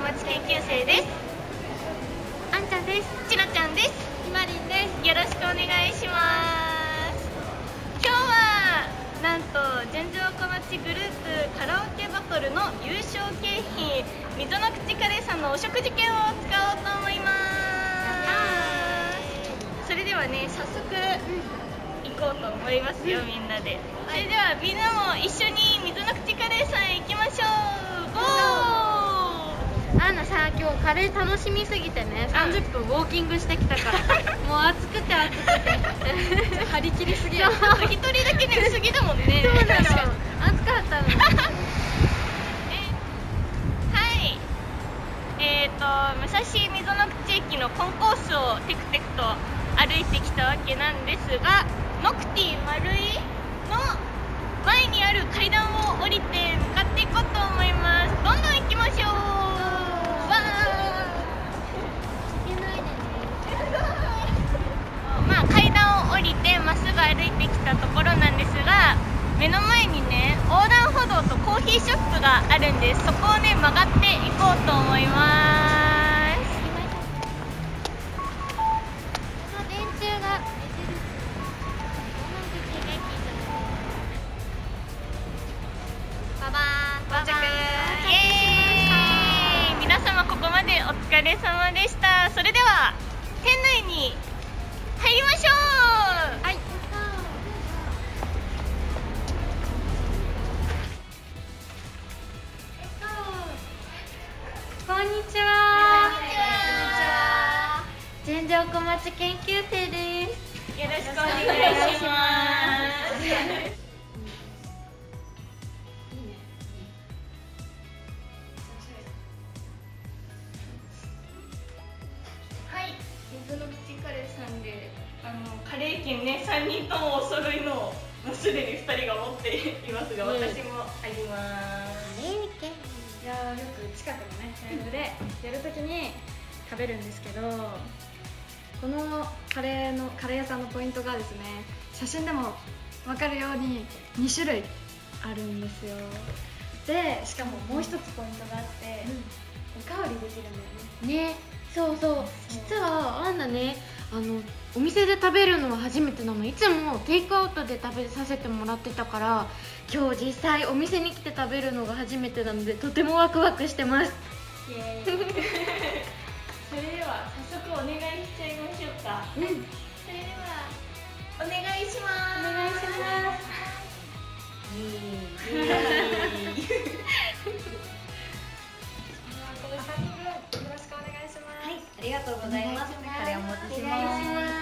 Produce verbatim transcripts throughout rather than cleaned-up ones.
町研究生です。 あんちゃんです。 ちなちゃんです。 ひまりんです。 よろしくお願いします。今日はなんと純情小町グループカラオケバトルの優勝景品溝の口カレーさんのお食事券を使おうと思います。それではね、早速行こうと思いますよ、みんなで。それではみんなも一緒に溝の口カレーさんへ行きましょう。ゴー。 アンナさ、今日カレー楽しみすぎてね、さんじゅっぷんウォーキングしてきたからもう暑くて暑くて張り切りすぎや。 一人だけね、薄着だもんね。 そうなの、暑かったの。 はいえーと武蔵溝の口駅のコンコースをテクテクと歩いてきたわけなんですが、ノクティ丸いの前にある階段を降りて向かっていこうと思います。どんどん行きましょう。わいけないでね。 まあ階段を降りてまっすぐ歩いてきたところなんですが、目の前にね横断歩道とコーヒーショップがあるんです。そこをね曲がっていこうと思います。 電柱がババーン到着。イエーイ。皆様ここまでお疲れ様でした。それでは店内に入りましょう。 はい。こんにちは。純情小町研究生です。 よろしくお願いします。はい、水の口カレーさんで、あのカレー券ね、さんにんともお揃いの、もうすでにふたりが持っていますが、 うん、 私もあります。 いやー、よく近くのねライブでやるときに食べるんですけど、このカレーのカレー屋さんのポイントがですね、写真でも分かるようにに種類あるんですよ。でしかももう一つポイントがあって、うん、おかわりできるんだよね。 ね、そうそう、実はアンナね、あのお店で食べるのは初めてなの。いつもテイクアウトで食べさせてもらってたから、今日実際お店に来て食べるのが初めてなので、とてもワクワクしてます。 イエーイ。それでは早速お願いしちゃいましょうか。うん。それではお願いします。 お願いします。 このさんにんぶんよろしくお願いします。 はい、ありがとうございます。カレーお持ちしお願いしまます。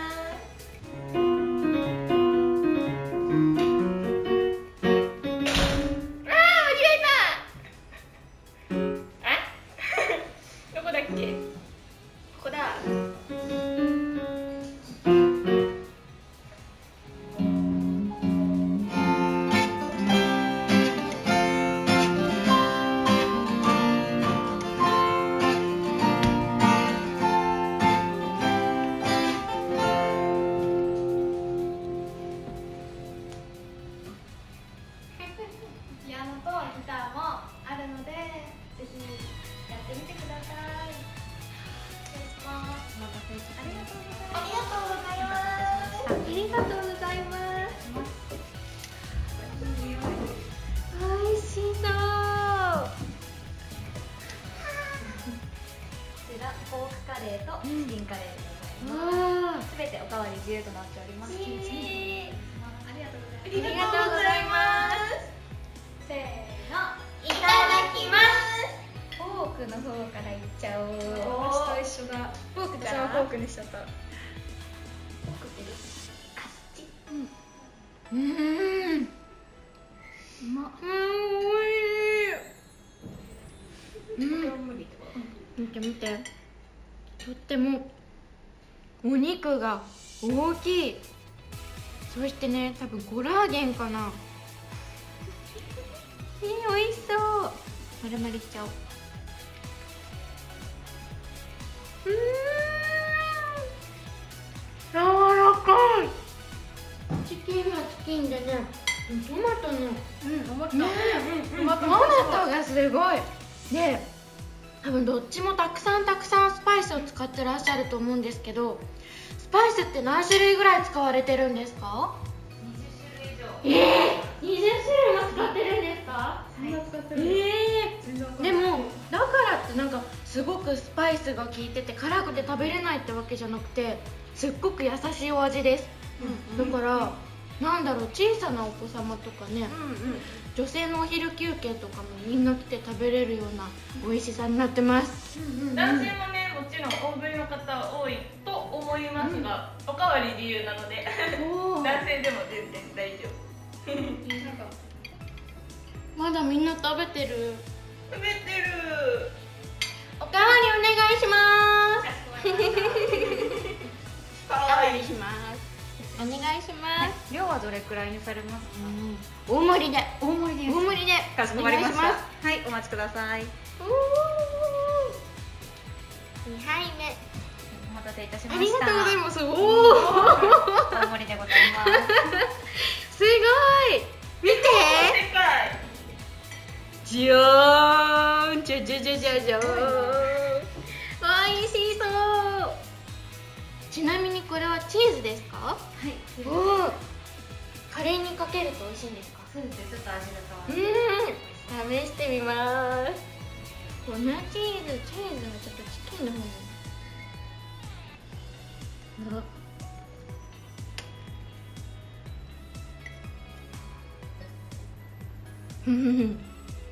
ピアノとギターもあるので、ぜひやってみてください。失礼します。お待たせしました。ありがとうございます。 ありがとうございます。 ありがとうございます。美味しそう。 こちらポークカレーとチキンカレーでございわあ、 ます。すべておかわり自由となっております。 えーありがとうございます。 ありがとうございます。 せーの、 いただきます。 ポークの方からいっちゃおう。 私と一緒だ。 ポーク私はポークにしちゃった。 うん、うまっ。うん、おいしい。うん、見て見て。とってもお肉が大きい。そしてね、多分コラーゲンかな。えー、美味しそう。丸々しちゃおう。うーん、柔らかい。チキンはチキンでね、トマトの、 うん、思った。 ねえ、トマトがすごい。で、 多分どっちもたくさんたくさんスパイスを使ってらっしゃると思うんですけど、スパイスって何種類ぐらい使われてるんですか？ にじゅっしゅるい以上。 えー、にじゅっしゅるいも使ってるんですか？ そんな使ってる。 え全然わかー、 んないでもだからってなんかすごくスパイスが効いてて辛くて食べれないってわけじゃなくて、すっごく優しいお味です。だからなんだろう、小さなお子様とかね、女性のお昼休憩とかもみんな来て食べれるような美味しさになってます。 男性もね、もちろん大食いの方多いと思いますが、おかわり自由なので男性でも全然大丈夫。 なんかまだみんな食べてる。 食べてる。 おかわりお願いします。 かわいい。 します。お願いします。 量はどれくらいにされますか？ 大盛りで。 大盛りです。 大盛りで。 かしこまりました。 お願いしはい、お待ちください。 にはいめ。 お待たせいたしました。 ありがとうございます。おお。 大盛りでございます。 すごい。見て。 世界。 じゃーん。じゃじゃじゃじゃじゃーん。美味しそう。ちなみにこれはチーズですか？ はい。 おお。カレーにかけると美味しいんですか？ そうですね。ちょっと味が変わる。 うん。試してみます。粉チーズ、チーズはちょっとチキンの方に。あ。ふふふ。うんうん。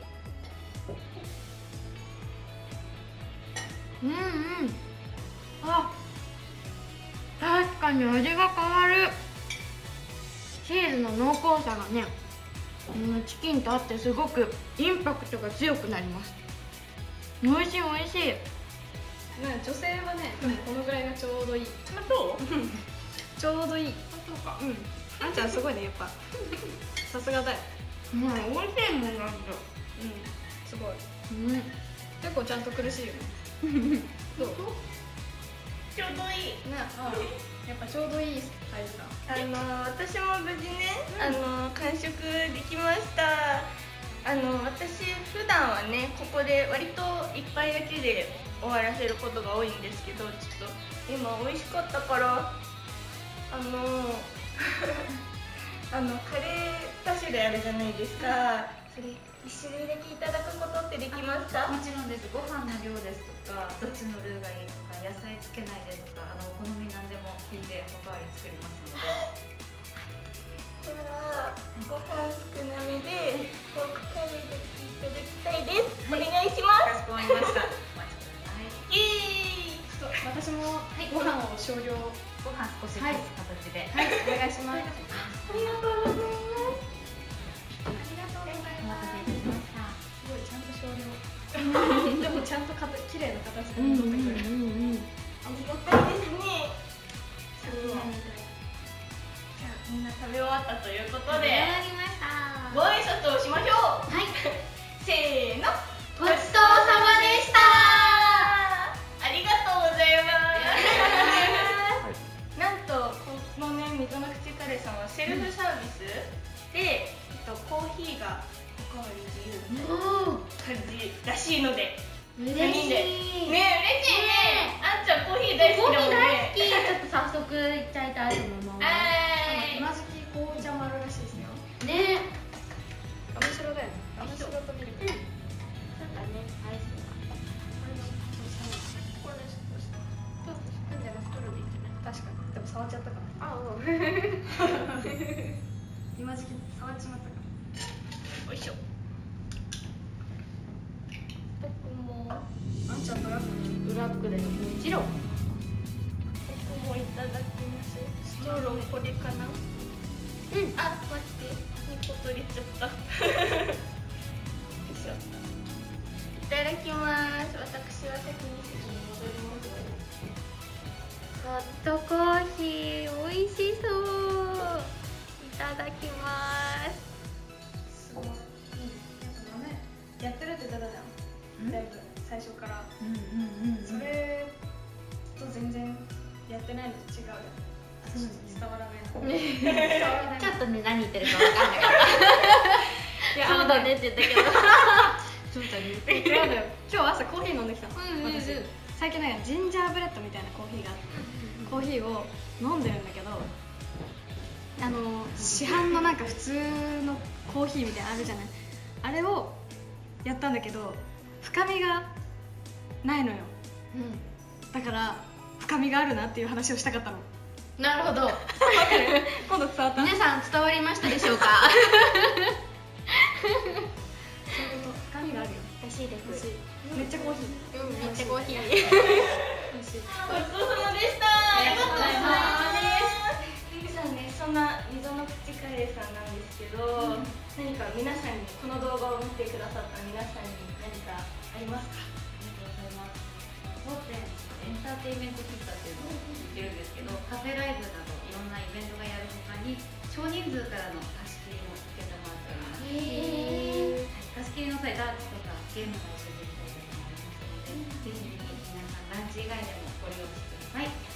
あ。確かに味が変わる。チーズの濃厚さがね、チキンとあってすごくインパクトが強くなります。美味しい美味しい。 ね、女性はね、このぐらいがちょうどいい。 そうちょうどいい。 そうか。 うん。あんちゃんすごいね、やっぱ。さすがだよ。 まあ美味しいもんだと。 うん。すごい。 うん。 結構ちゃんと苦しいよね。どう？ ちょうどいい。 ね、あ、やっぱちょうどいいサイズだ。 あの私も無事ね、あの完食できました。あの私普段はね、ここで割と一杯だけで終わらせることが多いんですけど、ちょっと今美味しかったからあのあのカレー多種類あるじゃないですか。それ一種類だけいただくことってできますか？ もちろんです。ご飯の量ですとか、どっちのルーがいいとか、野菜つけないでとか、あのお好み何でも聞いておかわり作りますので。 ではご飯少なめでポークカレーでいただきたいです。お願いします。 かしこまりました。お待ちください。 イエーイ。 ちょっと私もご飯を少量。 ご飯少しずつ形で。 はい、お願いします。 ありがとうございます。 ありがとうございお待ます。 たせいたしました。 すごいちゃんと少量。でもちゃんとかた綺麗な形で戻ってくる。 うんうん。 ありがたいですね。そう。じゃあみんな食べ終わったということで、 りました。 ご挨拶をしましょう。 はい。 せーの。 ごちそうさまでした。 ありがとうございます。なんとこのね、溝の口カレーさんはセルフサービスで、えっとコーヒーがおかわり自由みたいなおお。 感じらしいので、 嬉さんにんでしい。 ね、嬉しいね。あんちゃんコーヒー大好コーきだもんヒー大ね。 好き。ちょっと早速いっちゃいたいと思います。 あ今時期紅茶もあるらしいですよ。 ね。 ラムシロだよね。ラムシロとミルク。 そうだね。アイスが。 これちょっとした。ちょっと低いんじゃなくて取るでいいね。確かに。でも触っちゃったから。 あ、うん。 今時期触っちまったから。 よいしょ。僕もあんちゃんブラックに。 ブラックでもちろん。 僕もいただきます。ストローこれかな。 うん。 あ、待って、にこ取れちゃった。よいしょ。いただきます。私は先に席に戻ります。 ホットコーヒー美味しそう。いただきます。 すごい。なんかね、やってるって言ってたじゃん。だいぶ最初から。 うんうんうん。 それと全然やってないのと違うよ。伝わらないの。伝わらない。 ちょっとね、何言ってるかわかんないから。 いやそうだねって言ったけど。 状態で違うのよ。今日朝コーヒー飲んできたの、 うんうんうん、 私最近なんかジンジャーブレッドみたいなコーヒーがあって、コーヒーを飲んでるんだけど、あの市販のなんか普通のコーヒーみたいなのあるじゃない。あれをやったんだけど深みがないのよ、うん、だから深みがあるなっていう話をしたかったの。 なるほど今度伝わった。 皆さん伝わりましたでしょうか深みがあるよ。 美味しいです。 めっちゃコーヒー。 うん、めっちゃコーヒー美味しい。 ごちそうさまでした。ありがとうございます。皆さんね、そんな溝の口カレーさんなんですけど、うん、何か皆さんにこの動画を見てくださった皆さんに何かありますか？ ありがとうございます。当店エンターテインメント喫茶っていうのを言ってるんですけど、カフェライブなどいろんなイベントがやるほかに少人数からの貸し切りも受けたまっております。貸し切りの際ダーツとかゲームが一緒にできたりとかもありますので、ぜひぜひ皆さんランチ以外でもご利用してください。